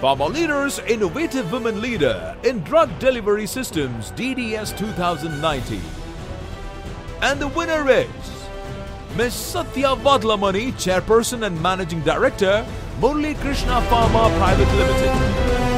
Pharma Leaders Innovative Women Leader in Drug Delivery Systems DDS 2019. And the winner is Ms. Satya Vadlamani, Chairperson and Managing Director, Murli Krishna Pharma Private Limited.